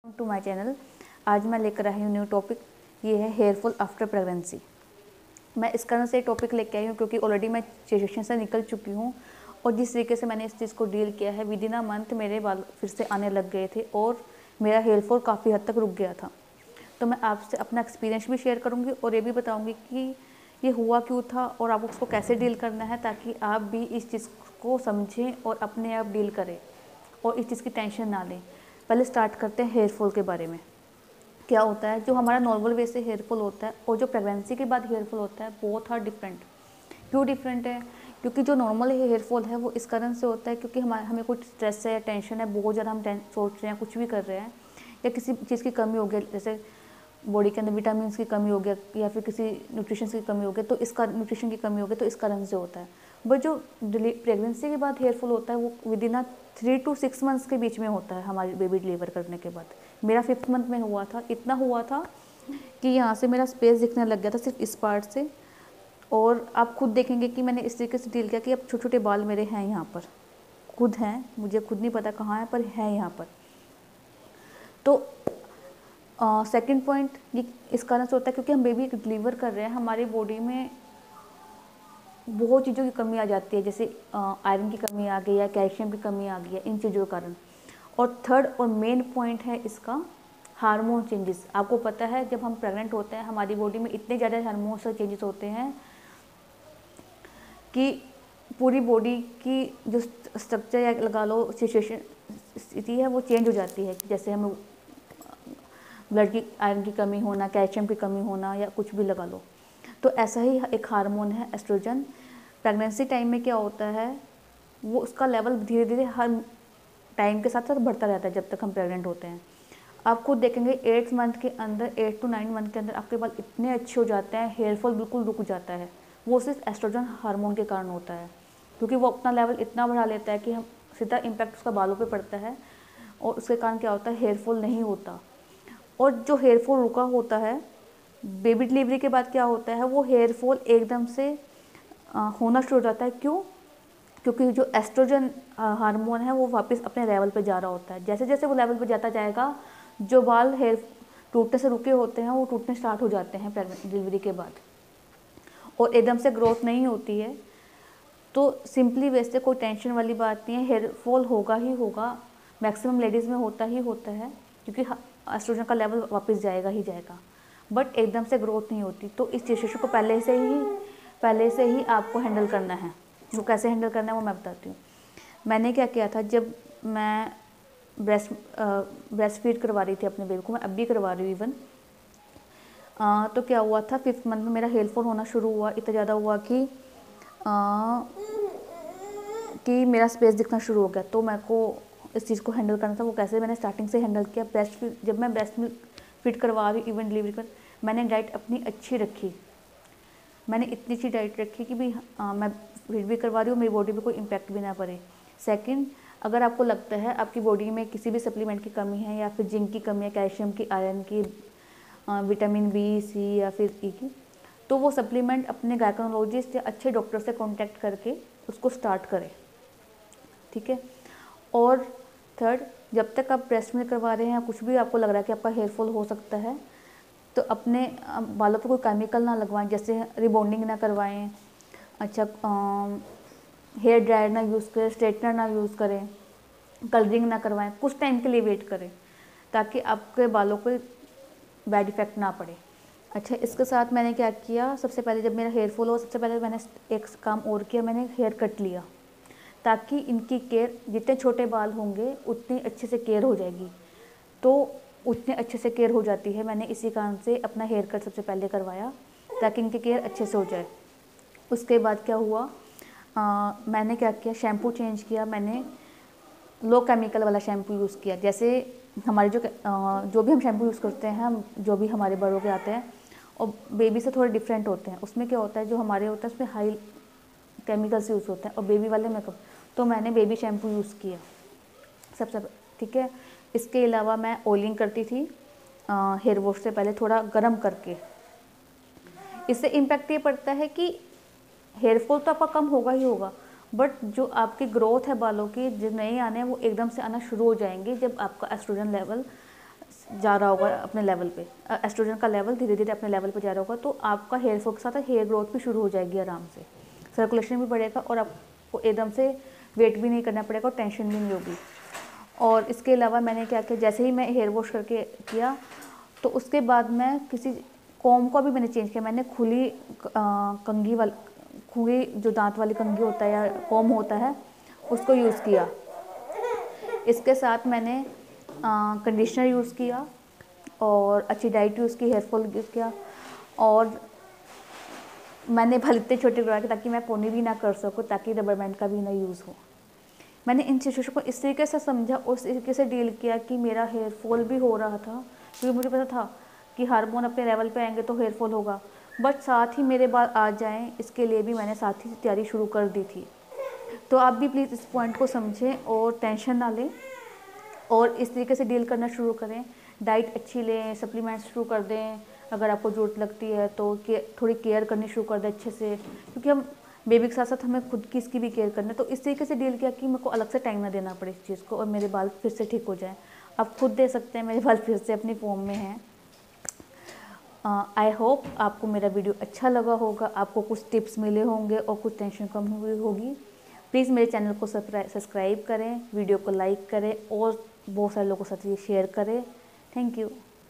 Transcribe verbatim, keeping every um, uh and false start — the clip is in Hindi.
To my channel. आज मैं लेकर आई हूँ न्यू टॉपिक, ये है हेयर फॉल आफ्टर प्रेगनेंसी। मैं इस कारण से टॉपिक लेकर आई हूँ क्योंकि ऑलरेडी मैं सिचुएशन से निकल चुकी हूँ और जिस तरीके से मैंने इस चीज़ को डील किया है, विद इन अ मंथ मेरे बाल फिर से आने लग गए थे और मेरा हेयर फॉल काफ़ी हद तक रुक गया था। तो मैं आपसे अपना एक्सपीरियंस भी शेयर करूँगी और ये भी बताऊँगी कि ये हुआ क्यों था और आप उसको कैसे डील करना है, ताकि आप भी इस चीज़ को समझें और अपने आप डील करें और इस चीज़ की टेंशन ना लें। पहले स्टार्ट करते हैं हेयर फॉल के बारे में। क्या होता है, जो हमारा नॉर्मल वे से हेयर फॉल होता है और जो प्रेगनेंसी के बाद हेयर फॉल होता है, बोथ आर डिफरेंट। क्यों डिफरेंट है? क्योंकि जो नॉर्मल हेयर फॉल है वो इस कारण से होता है क्योंकि हमारे हमें कुछ स्ट्रेस है या टेंशन है, बहुत ज़्यादा हम सोच रहे हैं, कुछ भी कर रहे हैं, या किसी चीज़ की कमी हो गई, जैसे बॉडी के अंदर विटामिन की कमी हो गया या फिर किसी न्यूट्रिशन की कमी हो गई, तो इसका न्यूट्रिशन की कमी हो गई तो इस कारण से होता है। बट जो प्रेगनेंसी के बाद हेयर फॉल होता है वो within three to six months के बीच में होता है, हमारी बेबी डिलीवर करने के बाद। मेरा फिफ्थ मंथ में हुआ था। इतना हुआ था कि यहाँ से मेरा स्पेस दिखने लग गया था, सिर्फ इस पार्ट से। और आप खुद देखेंगे कि मैंने इस तरीके से डील किया कि अब छोटे छोटे बाल मेरे हैं यहाँ पर, खुद हैं, मुझे खुद नहीं पता कहाँ है पर है यहाँ पर। तो सेकंड पॉइंट ये इस कारण से होता है क्योंकि हम बेबी डिलीवर कर रहे हैं, हमारी बॉडी में बहुत चीज़ों की कमी आ जाती है, जैसे आयरन की कमी आ गई या कैल्शियम की कमी आ गई है, इन चीज़ों के कारण। और थर्ड और मेन पॉइंट है इसका हार्मोन चेंजेस। आपको पता है जब हम प्रेग्नेंट होते हैं हमारी बॉडी में इतने ज़्यादा हार्मोन से चेंजेस होते हैं कि पूरी बॉडी की जो स्ट्रक्चर या लगा लो सिचुएशन स्थिति है वो चेंज हो जाती है। जैसे हमें ब्लड की आयरन की कमी होना, कैल्शियम की कमी होना या कुछ भी लगा लो। तो ऐसा ही एक हार्मोन है एस्ट्रोजन। प्रेगनेंसी टाइम में क्या होता है, वो उसका लेवल धीरे धीरे हर टाइम के साथ साथ बढ़ता रहता है जब तक हम प्रेग्नेंट होते हैं। आप खुद देखेंगे एट्थ मंथ के अंदर, एट टू नाइन मंथ के अंदर आपके बाल इतने अच्छे हो जाते हैं, हेयर फॉल बिल्कुल रुक जाता है। वो सिर्फ एस्ट्रोजन हार्मोन के कारण होता है, क्योंकि वो अपना लेवल इतना बढ़ा लेता है कि हम सीधा इम्पैक्ट उसका बालों पे पड़ता है और उसके कारण क्या होता है, हेयर फॉल नहीं होता। और जो हेयर फॉल रुका होता है बेबी डिलीवरी के बाद क्या होता है, वो हेयर फॉल एकदम से आ, होना शुरू हो जाता है। क्यों? क्योंकि जो एस्ट्रोजन हार्मोन है वो वापस अपने लेवल पे जा रहा होता है। जैसे जैसे वो लेवल पे जाता जाएगा, जो बाल हेयर टूटने से रुके होते हैं वो टूटने स्टार्ट हो जाते हैं डिलीवरी के बाद, और एकदम से ग्रोथ नहीं होती है। तो सिंपली वैसे कोई टेंशन वाली बात नहीं है, हेयर फॉल होगा ही होगा, मैक्सिमम लेडीज़ में होता ही होता है क्योंकि एस्ट्रोजन का लेवल वापस जाएगा ही जाएगा, बट एकदम से ग्रोथ नहीं होती। तो इस सिचुएशन को पहले से ही पहले से ही आपको हैंडल करना है। वो कैसे हैंडल करना है वो मैं बताती हूँ। मैंने क्या किया था, जब मैं ब्रेस्ट ब्रेस्ट फीड करवा रही थी अपने बेबी को, मैं अब भी करवा रही हूँ इवन, तो क्या हुआ था, फिफ्थ मंथ में मेरा हेयर फॉल होना शुरू हुआ। इतना ज़्यादा हुआ कि आ, कि मेरा स्पेस दिखना शुरू हो गया। तो मेरे को इस चीज़ को हैंडल करना था। वो कैसे मैंने स्टार्टिंग से हैंडल किया, ब्रेस्ट फीड, जब मैं ब्रेस्ट मिल्क फीड करवा रही हूँ इवन डिलीवरी कर, मैंने डाइट अपनी अच्छी रखी। मैंने इतनी अच्छी डाइट रखी कि भी आ, मैं फीड भी करवा रही हूँ, मेरी बॉडी पे कोई इम्पैक्ट भी ना पड़े। सेकंड, अगर आपको लगता है आपकी बॉडी में किसी भी सप्लीमेंट की कमी है या फिर जिंक की कमी है, कैल्शियम की, आयरन की, विटामिन बी, सी या फिर ई की, तो वो सप्लीमेंट अपने गायकोनोलॉजिस्ट या अच्छे डॉक्टर से कॉन्टैक्ट करके उसको स्टार्ट करें, ठीक है। और थर्ड, जब तक आप ब्रेस्ट मिल्क करवा रहे हैं, कुछ भी आपको लग रहा है कि आपका हेयर फॉल हो सकता है, तो अपने बालों पर कोई केमिकल ना लगवाएं, जैसे रिबॉन्डिंग ना करवाएं, अच्छा हेयर ड्रायर ना यूज़ करें, स्ट्रेटनर ना यूज़ करें, कलरिंग ना करवाएं, कुछ टाइम के लिए वेट करें ताकि आपके बालों को बैड इफेक्ट ना पड़े। अच्छा, इसके साथ मैंने क्या किया, सबसे पहले जब मेरा हेयर फॉल हुआ, सबसे पहले मैंने एक काम और किया, मैंने हेयर कट लिया, ताकि इनकी केयर, जितने छोटे बाल होंगे उतनी अच्छे से केयर हो जाएगी। तो उतने अच्छे से केयर हो जाती है। मैंने इसी कारण से अपना हेयर कट सबसे पहले करवाया ताकि इनकी केयर अच्छे से हो जाए। उसके बाद क्या हुआ, आ, मैंने क्या किया, शैम्पू चेंज किया। मैंने लो केमिकल वाला शैम्पू यूज़ किया। जैसे हमारे जो आ, जो भी हम शैम्पू यूज़ करते हैं, हम जो भी हमारे बड़ों के आते हैं और बेबी से थोड़े डिफरेंट होते हैं। उसमें क्या होता है, जो हमारे होता है उसमें हाई केमिकल्स यूज़ होते हैं और बेबी वाले मेकअप, तो मैंने बेबी शैम्पू यूज़ किया सबसे, ठीक है। इसके अलावा मैं ऑयलिंग करती थी हेयर वॉश से पहले, थोड़ा गर्म करके। इससे इम्पैक्ट ये पड़ता है कि हेयर फॉल तो आपका कम होगा ही होगा, बट जो आपकी ग्रोथ है बालों की, जो नए आने हैं वो एकदम से आना शुरू हो जाएंगे जब आपका एस्ट्रोजन लेवल जा रहा होगा अपने लेवल पे, एस्ट्रोजन का लेवल धीरे धीरे अपने लेवल पे जा रहा होगा, तो आपका हेयर फॉल के साथ हेयर ग्रोथ भी शुरू हो जाएगी आराम से, सर्कुलेशन भी बढ़ेगा और आपको एकदम से वेट भी नहीं करना पड़ेगा और टेंशन भी नहीं होगी। और इसके अलावा मैंने क्या किया, जैसे ही मैं हेयर वॉश करके किया तो उसके बाद मैं किसी कॉम का भी मैंने चेंज किया, मैंने खुली कंघी वाली, खुली जो दांत वाली कंघी होता है या कॉम होता है उसको यूज़ किया। इसके साथ मैंने कंडीशनर यूज़ किया और अच्छी डाइट यूज़ की, हेयर फॉल यूज़ किया, और मैंने भले इतने छोटे करवा के ताकि मैं पोनी भी ना कर सकूँ, ताकि रबर बैंड का भी ना यूज़ हो। मैंने इन सिचुएशन को इस तरीके से समझा और इस तरीके से डील किया कि मेरा हेयर फॉल भी हो रहा था, क्योंकि मुझे पता था कि हार्मोन अपने लेवल पे आएंगे तो हेयर फॉल होगा, बट साथ ही मेरे बाल आ जाएं इसके लिए भी मैंने साथ ही तैयारी शुरू कर दी थी। तो आप भी प्लीज़ इस पॉइंट को समझें और टेंशन ना लें और इस तरीके से डील करना शुरू करें। डाइट अच्छी लें, सप्लीमेंट्स शुरू कर दें, अगर आपको ज़रूरत लगती है तो के थोड़ी केयर करनी शुरू कर दें अच्छे से, क्योंकि हम बेबी के साथ साथ हमें खुद की इसकी भी केयर करना है। तो इस तरीके से डील किया कि मेरे को अलग से टाइम ना देना पड़े इस चीज़ को और मेरे बाल फिर से ठीक हो जाएं। आप खुद दे सकते हैं, मेरे बाल फिर से अपनी फॉर्म में हैं। आई होप आपको मेरा वीडियो अच्छा लगा होगा, आपको कुछ टिप्स मिले होंगे और कुछ टेंशन कम हुई होगी। प्लीज़ मेरे चैनल को सब्सक्राइब करें, वीडियो को लाइक करें और बहुत सारे लोगों के साथ ये शेयर करें। Thank you.